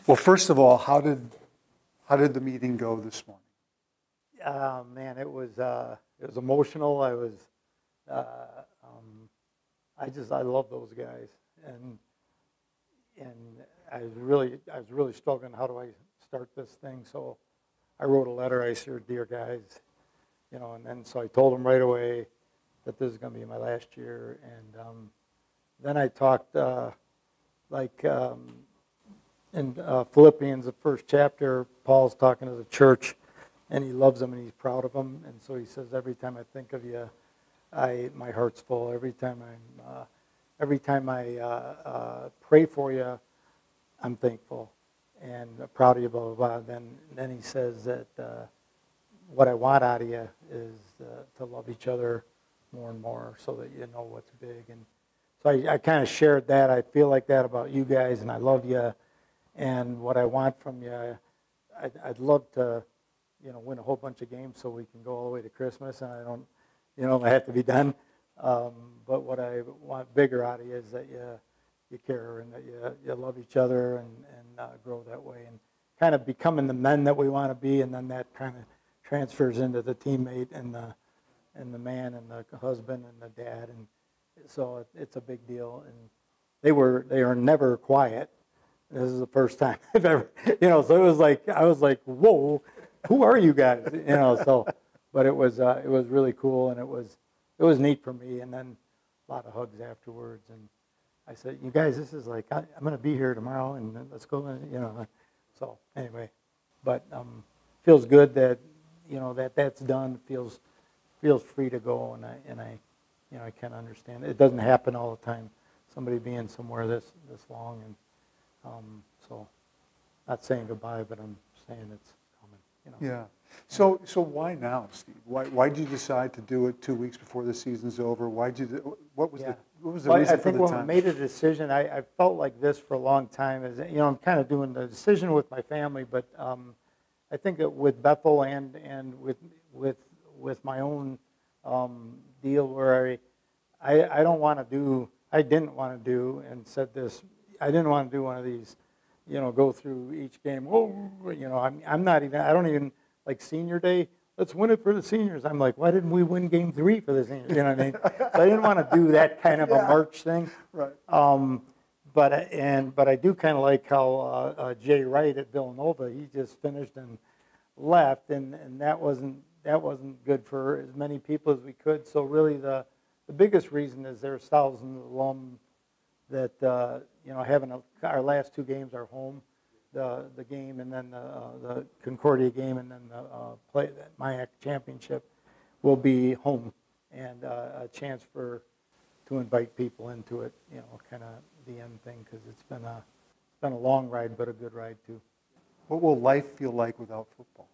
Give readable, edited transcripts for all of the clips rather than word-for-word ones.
Well, first of all, how did the meeting go this morning? Man, it was emotional. I love those guys, and I was really struggling. How do I start this thing? So I wrote a letter. I said, "Dear guys," and then so I told them right away that this is going to be my last year, and then I talked in Philippians, the first chapter, Paul's talking to the church, and he loves them and he's proud of them, and so he says, every time I think of you, my heart's full. Every time I pray for you, I'm thankful and proud of you. Blah blah blah. Then he says that what I want out of you is to love each other more and more, so that you know what's big. And so I kind of shared that. I feel like that about you guys, and I love you. And what I want from you, I'd love to, win a whole bunch of games so we can go all the way to Christmas, and I don't, I have to be done. But what I want bigger out of you is that you care and that you love each other and grow that way, and kind of becoming the men that we want to be, and then that kind of transfers into the teammate and the man and the husband and the dad, and so it's a big deal. And they are never quiet. This is the first time I've ever, so it was like, I was like, whoa, who are you guys? So, but it was really cool, and it was neat for me. And then a lot of hugs afterwards. And I said, you guys, this is like, I'm going to be here tomorrow, and let's go, So anyway, but feels good that, that's done. Feels free to go, and I can understand. It doesn't happen all the time, somebody being somewhere this long, and so not saying goodbye, but I'm saying it's coming. Yeah. So why now, Steve? Why did you decide to do it 2 weeks before the season's over? What was the reason I for think the when time? I made a decision, I felt like this for a long time. Is I'm kind of doing the decision with my family, but I think that with Bethel and with my own deal where I didn't want to do, and said this. I didn't want to do one of these, go through each game. Whoa, I'm not even. I don't even like senior day. Let's win it for the seniors. I'm like, why didn't we win game 3 for the seniors? You know what I mean? So I didn't want to do that kind of a March thing. Right. But I do kind of like how Jay Wright at Villanova, he just finished and left, and that wasn't good for as many people as we could. So really the biggest reason is there's thousands of alum that having our last 2 games are home, the game and then the Concordia game and then the MIAC championship will be home, and a chance to invite people into it, kind of the end thing, because it's been a long ride, but a good ride too. What will life feel like without football?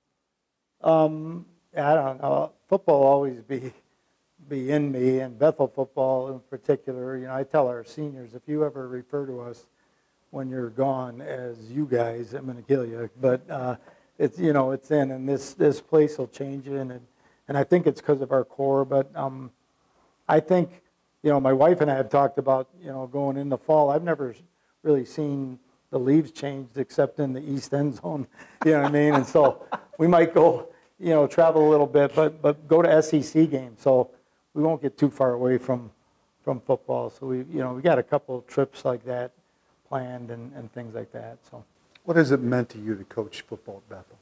I don't know. Football will always be in me, and Bethel football in particular. I tell our seniors, if you ever refer to us when you're gone as you guys, I'm going to kill you. But it's it's in, and this place will change you, and I think it's because of our core. But I think my wife and I have talked about going in the fall. I've never really seen the leaves changed except in the east end zone. You know what I mean? And so we might go travel a little bit, but go to SEC games. So we won't get too far away from football. So we got a couple of trips like that planned and things like that. So, what has it meant to you to coach football at Bethel?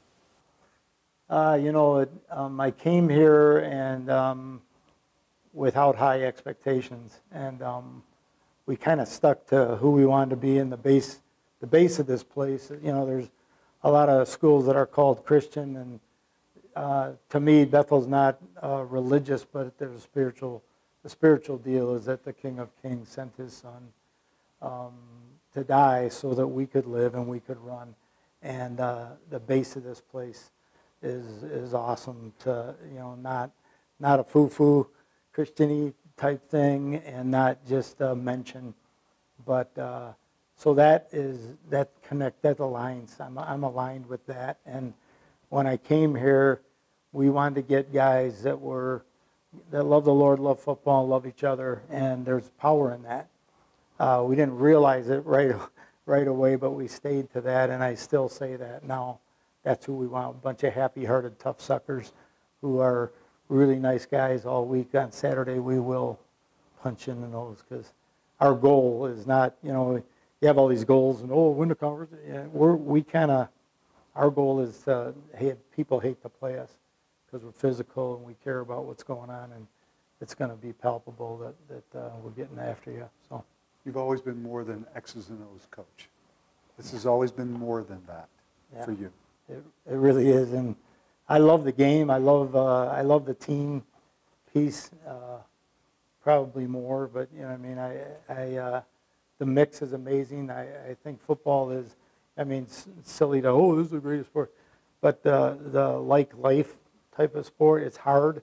I came here and without high expectations, and we kind of stuck to who we wanted to be in the base of this place. There's a lot of schools that are called Christian, and to me, Bethel's not religious, but there's a spiritual. The spiritual deal is that the King of Kings sent His Son to die so that we could live and we could run. And the base of this place is awesome. To not a foo-foo Christian-y type thing, and not just a mention, but so that aligns. I'm aligned with that. And when I came here, we wanted to get guys that love the Lord, love football, love each other, and there's power in that. We didn't realize it right right away, but we stayed to that, and I still say that now. That's who we want, a bunch of happy-hearted, tough suckers who are really nice guys all week. On Saturday, we will punch in the nose because our goal is not, you have all these goals and, win the conference. Yeah, our goal is people hate to play us because we're physical and we care about what's going on, and it's going to be palpable that we're getting after you. So You've always been more than X's and O's coach. This has always been more than that for you. It really is, and I love the game. I love the team piece probably more, but the mix is amazing. I think football is, it's silly to this is the greatest sport, but the like life type of sport, it's hard.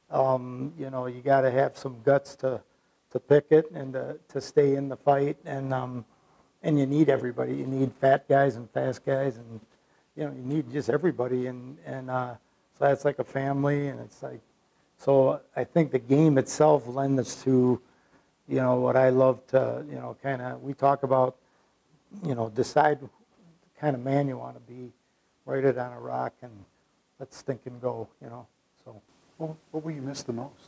You got to have some guts to pick it and to stay in the fight, and you need everybody. You need fat guys and fast guys, and you need just everybody, and so that's like a family, and it's like, so I think the game itself lends to, what I love to, kind of, we talk about, decide what kind of man you want to be, write it on a rock, and let's think and go, so. Well, what will you miss the most?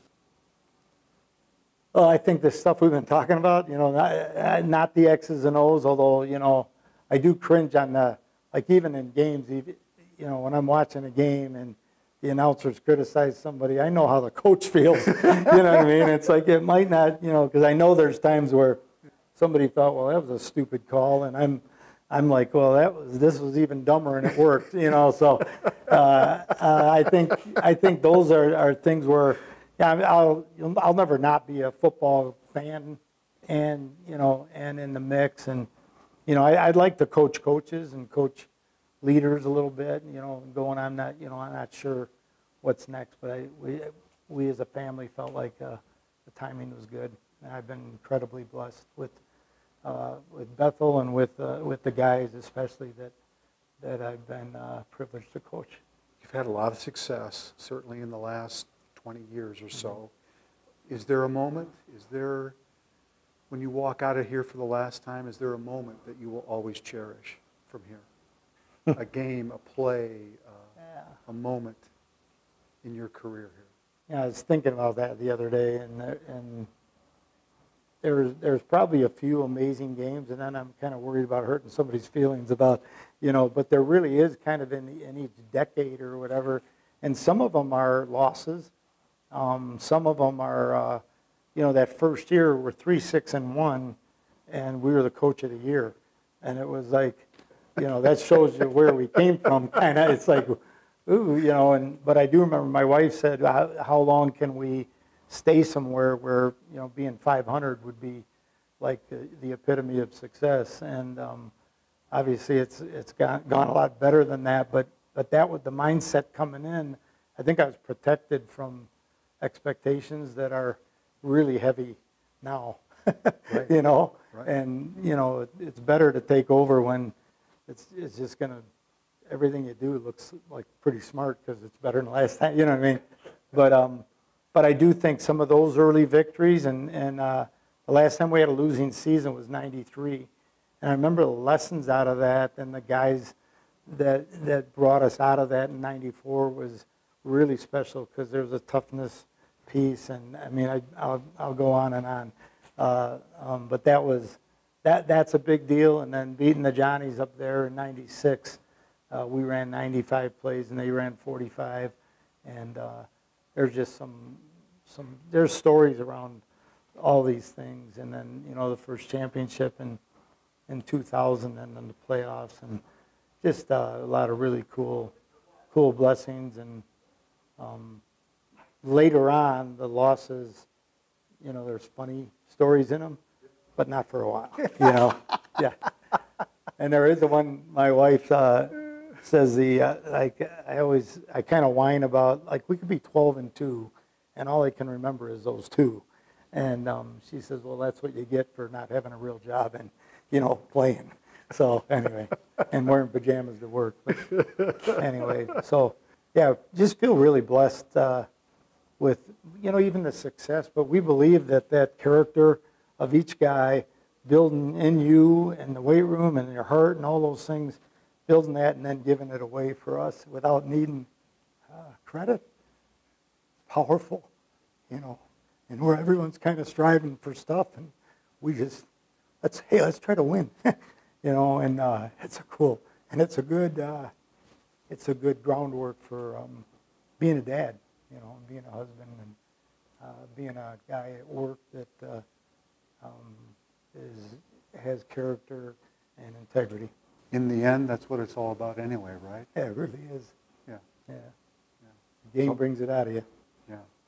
Well, I think the stuff we've been talking about, not the X's and O's, although, I do cringe on like even in games, when I'm watching a game and the announcers criticize somebody, I know how the coach feels, you know what I mean? It's like it might not, because I know there's times where somebody thought, well, that was a stupid call, and I'm like, well, this was even dumber, and it worked, so I think those are things where, I'll never not be a football fan, and and in the mix, and I'd like to coach coaches and coach leaders a little bit, going. I'm not sure what's next, but we as a family felt like the timing was good, and I've been incredibly blessed with Bethel and with the guys, especially that I've been privileged to coach. You've had a lot of success, certainly in the last 20 years or so. Is there a moment? When you walk out of here for the last time, is there a moment that you will always cherish from here? A game, a play, a moment in your career here? I was thinking about that the other day, and there's probably a few amazing games, and then I'm kind of worried about hurting somebody's feelings about, but there really is kind of in each decade or whatever, and some of them are losses. Some of them are, that first year we're 3-6-1, and we were the coach of the year, and it was like, that shows you where we came from. Kind of, it's like, ooh, but I do remember my wife said, how long can we stay somewhere where being 500 would be like the epitome of success, and obviously it's gone a lot better than that, but that was the mindset coming in. I think I was protected from expectations that are really heavy now, right. Right. And it's better to take over when it's just gonna, everything you do looks like pretty smart because it's better than last time, you know what I mean? But I do think some of those early victories, and the last time we had a losing season was '93, and I remember the lessons out of that, and the guys that brought us out of that in '94 was really special because there was a toughness piece, and I'll go on and on, but that's a big deal. And then beating the Johnnies up there in '96, we ran 95 plays and they ran 45, and there's just there's stories around all these things, and then the first championship in 2000, and then the playoffs, and just a lot of really cool blessings. And later on, the losses, there's funny stories in them, but not for a while, yeah. And there is the one my wife says, I kind of whine about, like, we could be 12-2, and all I can remember is those two. And she says, well, that's what you get for not having a real job and, playing. So anyway, and wearing pajamas to work. But anyway, so yeah, just feel really blessed with, even the success. But we believe that character of each guy building in you and the weight room and your heart and all those things, building that and then giving it away for us without needing credit. Powerful, you know, and where everyone's kind of striving for stuff, and we just, let's try to win, you know, and it's a cool, and it's a good groundwork for being a dad, you know, and being a husband, and being a guy at work that has character and integrity. In the end, that's what it's all about anyway, right? Yeah, it really is. Yeah. Yeah. The game brings it out of you. Yeah.